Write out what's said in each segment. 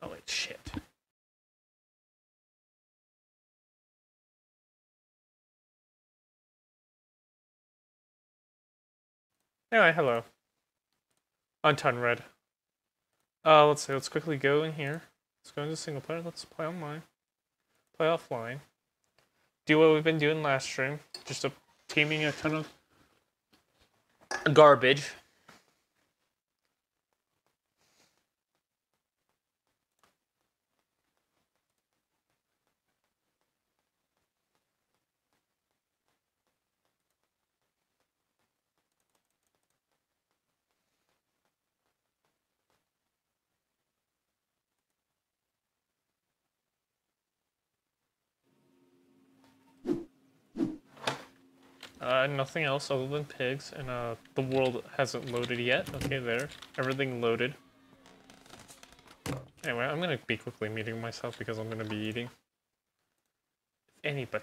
Oh wait, shit. Anyway, hello. Unton Red. Let's see, let's quickly go in here. Let's go into single player, let's play online. Play offline. Do what we've been doing last stream. Just teaming a ton of garbage. Nothing else other than pigs, and the world hasn't loaded yet. Okay, there. Everything loaded. Anyway, I'm gonna be quickly muting myself because I'm gonna be eating. If anybody.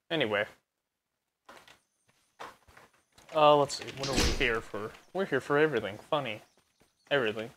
Anyway. Let's see. What are we here for? We're here for everything. Funny. Everything.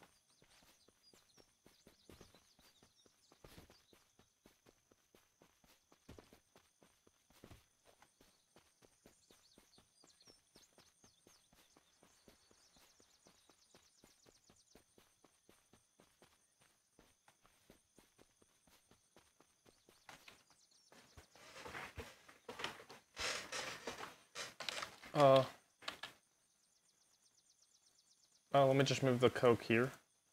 Let me just move the Coke here.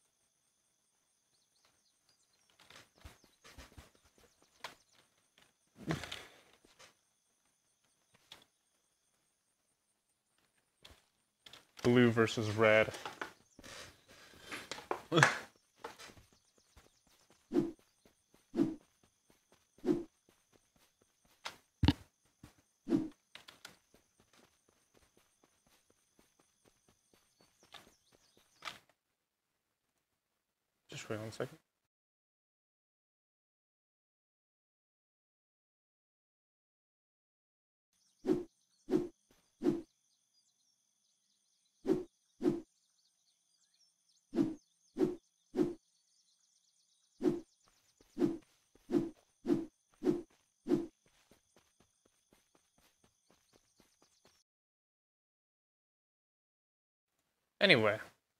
Blue versus red. Just wait 1 second. Anyway.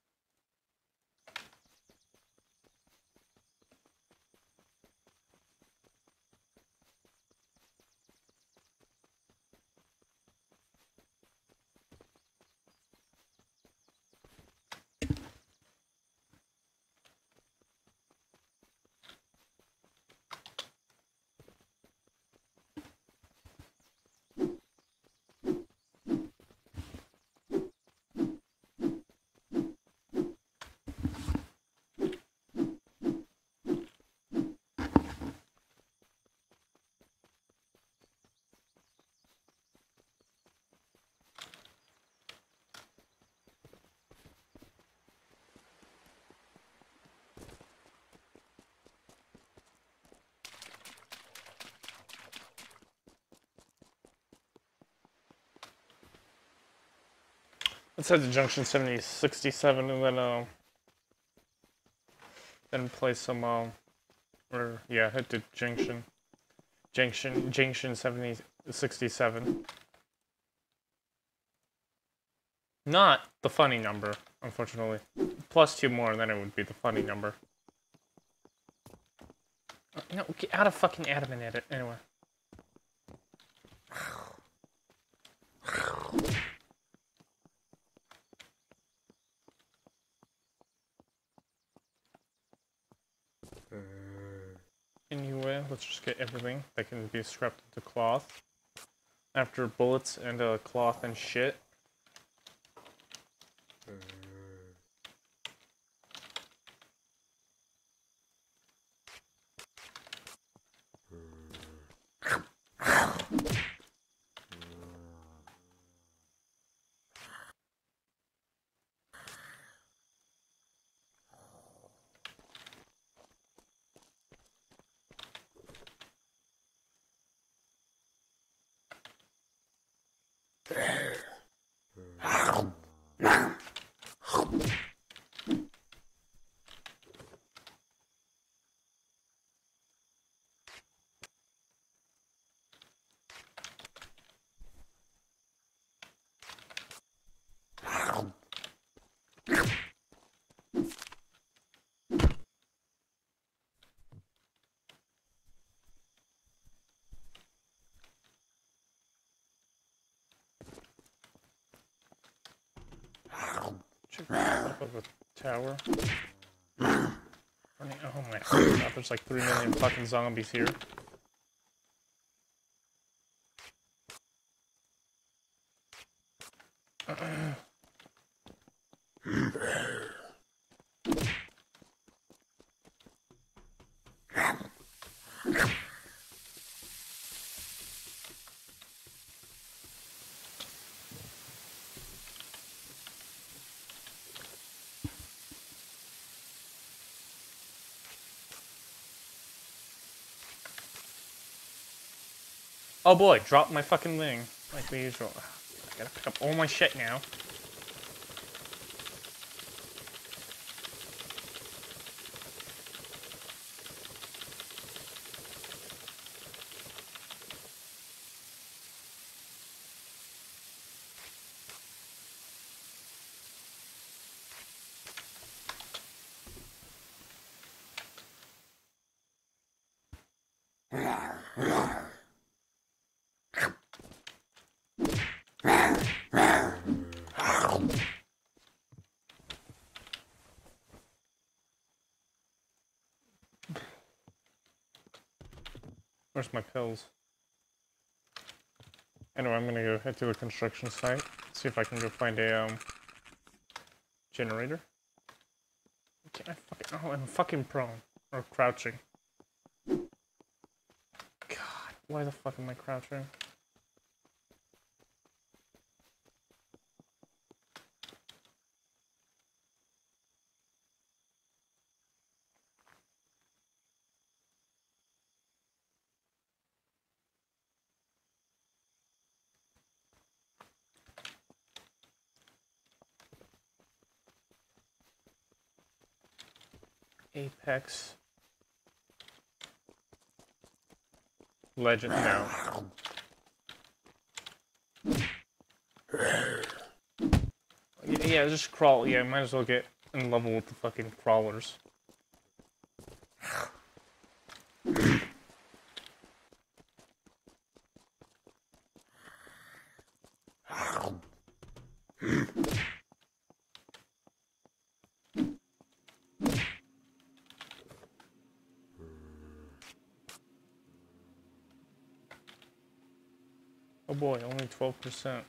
Let's head to Junction 7067 and then play some head to Junction 7067. Not the funny number, unfortunately. Plus 2 more, and then it would be the funny number. No, get out of fucking admin edit, anyway. Anyway, let's just get everything that can be scrapped into cloth. After bullets and cloth and shit. Of a tower. Oh my god, there's like 3 million fucking zombies here. Oh boy, drop my fucking thing. Like the usual. I gotta pick up all my shit now. Where's my pills? Anyway, I'm gonna go head to the construction site. See if I can go find a generator. Okay, I'm fucking prone. Or crouching. God, why the fuck am I crouching? Apex. Legend, no. Yeah, just crawl. Yeah, might as well get in level with the fucking crawlers. Oh boy, only 12%.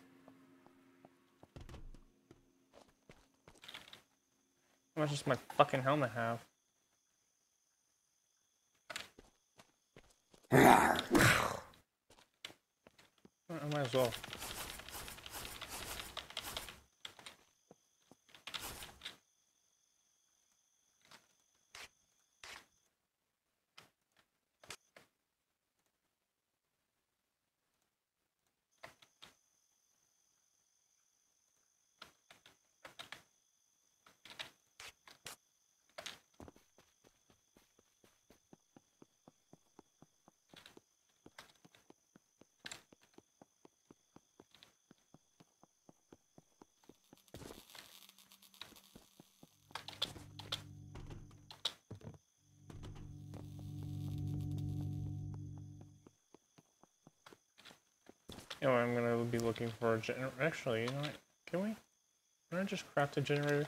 How much does my fucking helmet have? I might as well. Anyway, I'm gonna be looking for a generator. Actually, you know what? Can we? Can I just craft a generator?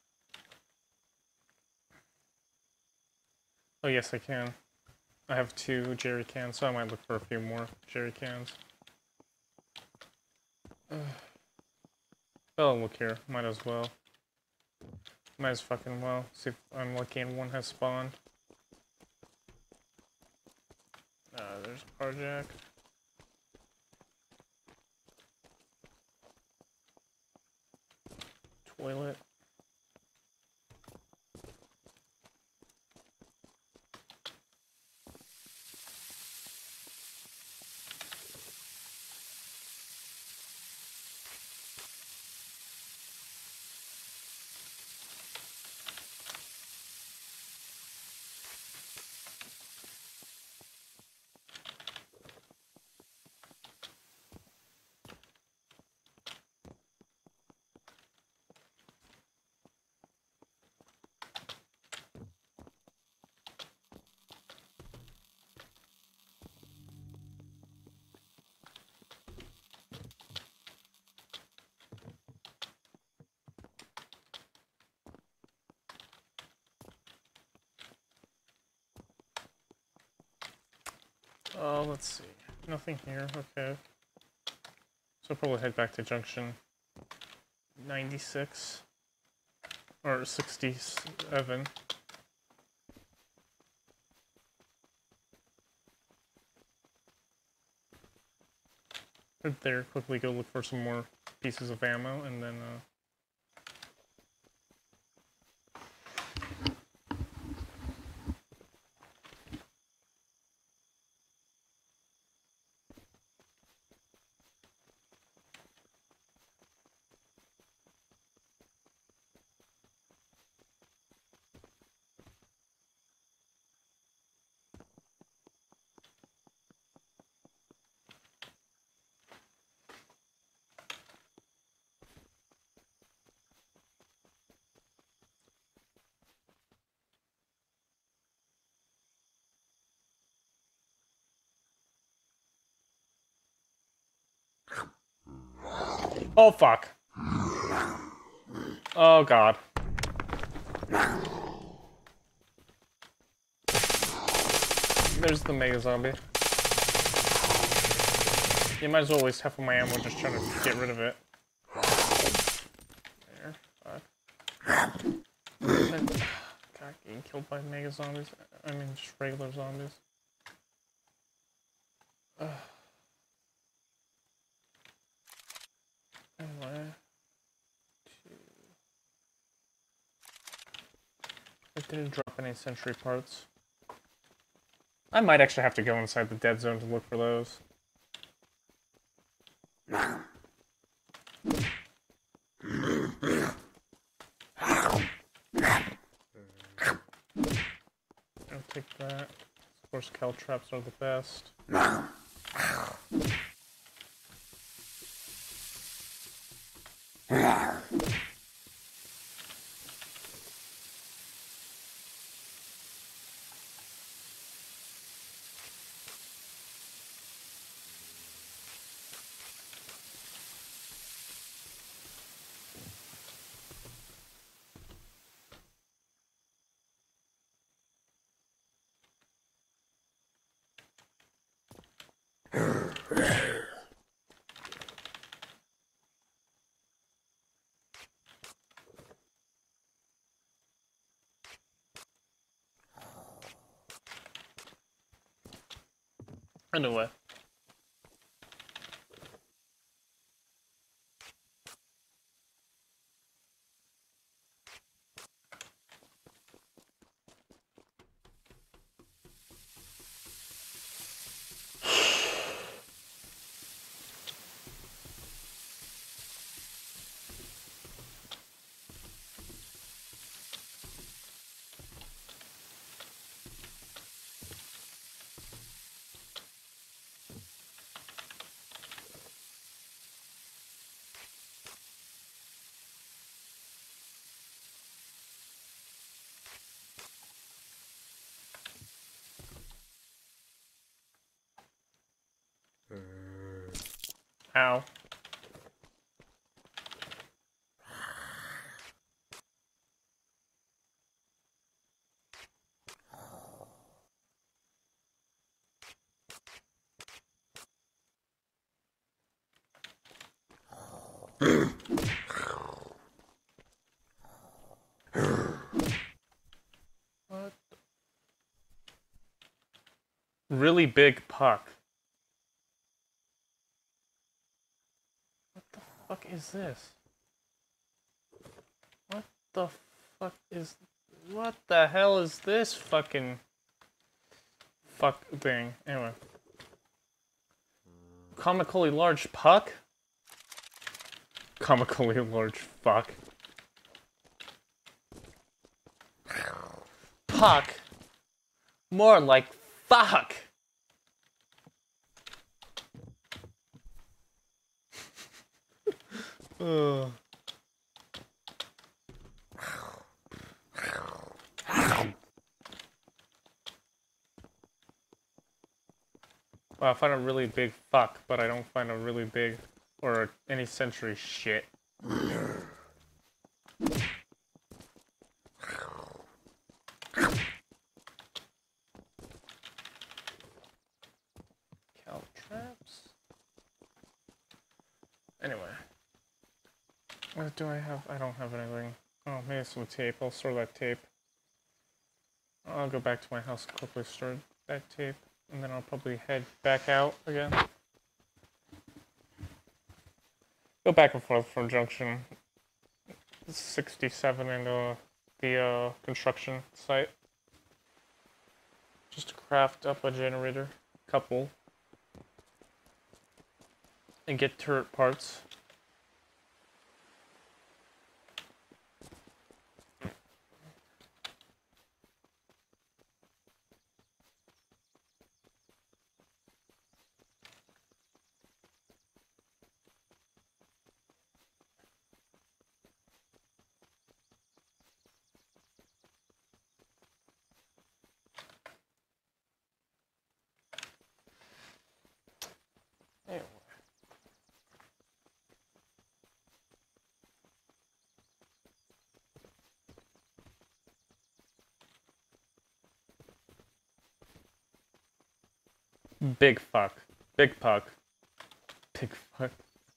Oh yes, I can. I have 2 jerry cans, so I might look for a few more jerry cans. Oh, look here. Might as well. Might as fucking well. See if I'm lucky and one has spawned. There's a car jack. Toilet. Oh, let's see. Nothing here. Okay. So I'll probably head back to junction 96 or 67. Head there, quickly go look for some more pieces of ammo, and then Oh, fuck. Oh, God. There's the mega zombie. You might as well waste half of my ammo just trying to get rid of it. There. Fuck. God, getting killed by mega zombies. I mean, just regular zombies. Anyway. It didn't drop any sentry parts. I might actually have to go inside the dead zone to look for those. I'll take that. Of course, caltraps are the best. Anyway. Ow. What? Really big puck. What the fuck is this? What the fuck is... What the hell is this fucking... fuck thing? Anyway. Comically large puck? Comically large fuck. Puck? More like fuck! Ugh. Well, I find a really big fuck, but I don't find a really big or any sentry shit. Caltraps? Anyway. What do I have? I don't have anything. Oh, maybe some tape. I'll store that tape. I'll go back to my house and quickly store that tape. And then I'll probably head back out again. Go back and forth from Junction 67 and the construction site. Just to craft up a generator. Couple. And get turret parts. Anyway. Big fuck. Big puck. Big fuck.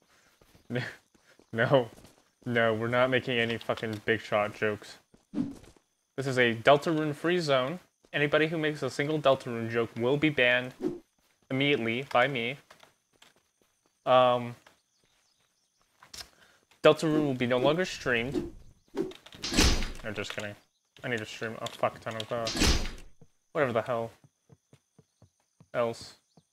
No. No, we're not making any fucking big shot jokes. This is a Deltarune free zone. Anybody who makes a single Deltarune joke will be banned immediately by me. Deltarune will be no longer streamed. No, just kidding. I need to stream a fuck ton of, whatever the hell else.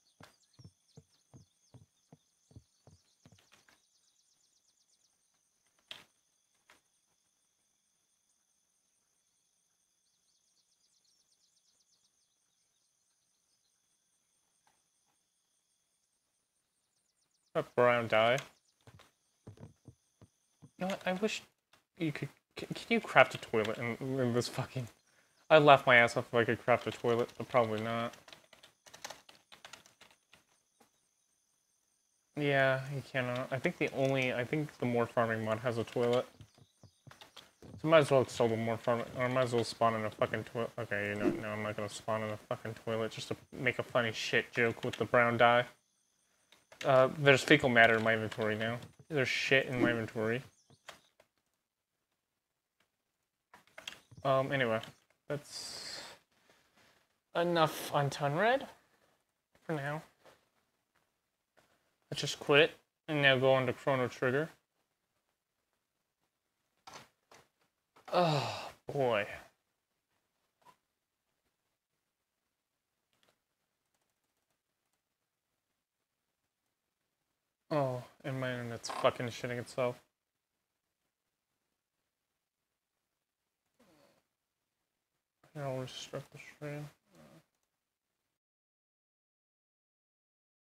A brown dye. You know what? I wish you could. Can you craft a toilet in this fucking? I'd laugh my ass off if I could craft a toilet, but probably not. Yeah, you cannot. I think the more farming mod has a toilet. So might as well install the more farming, or might as well spawn in a fucking toilet. Okay, you know, no, I'm not gonna spawn in a fucking toilet just to make a funny shit joke with the brown dye. There's fecal matter in my inventory now. There's shit in my inventory. Anyway, that's enough on Tunred for now. Let's just quit and now go on to Chrono Trigger. Oh boy. Oh, and my internet's fucking shitting itself. Here, I'll restart the stream.